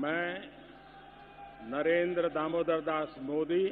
मैं नरेंद्र दामोदर दास मोदी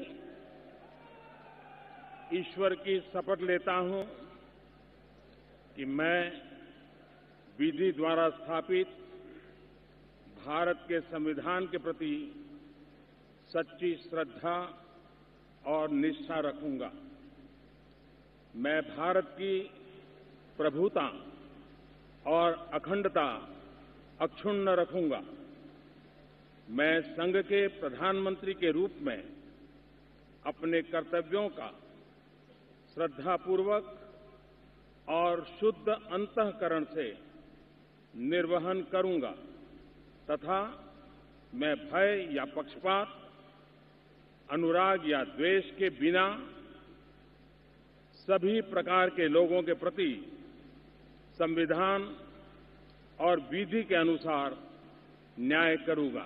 ईश्वर की शपथ लेता हूं कि मैं विधि द्वारा स्थापित भारत के संविधान के प्रति सच्ची श्रद्धा और निष्ठा रखूंगा। मैं भारत की प्रभुता और अखंडता अक्षुण्ण रखूंगा। मैं संघ के प्रधानमंत्री के रूप में अपने कर्तव्यों का श्रद्धापूर्वक और शुद्ध अंतःकरण से निर्वहन करूंगा तथा मैं भय या पक्षपात, अनुराग या द्वेष के बिना सभी प्रकार के लोगों के प्रति संविधान और विधि के अनुसार न्याय करूंगा।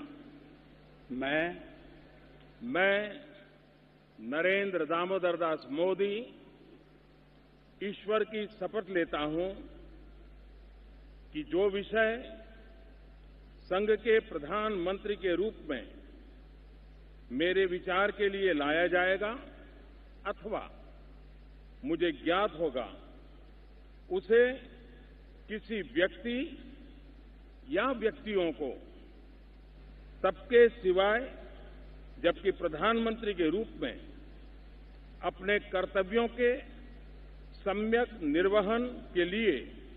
मैं नरेंद्र दामोदर दास मोदी ईश्वर की शपथ लेता हूं कि जो विषय संघ के प्रधानमंत्री के रूप में मेरे विचार के लिए लाया जाएगा अथवा मुझे ज्ञात होगा, उसे किसी व्यक्ति या व्यक्तियों को सबके सिवाय जबकि प्रधानमंत्री के रूप में अपने कर्तव्यों के सम्यक निर्वहन के लिए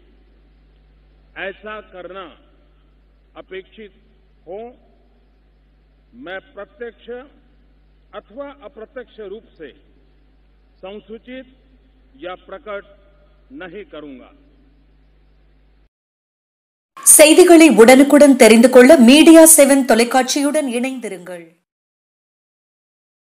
ऐसा करना अपेक्षित हो, मैं प्रत्यक्ष अथवा अप्रत्यक्ष रूप से संसूचित या प्रकट नहीं करूंगा। செய்திகளை உடனுக்குடன் தெரிந்து கொள்ள மீடியா 7 தொலைக்காட்சியுடன் இணைந்திருங்கள்.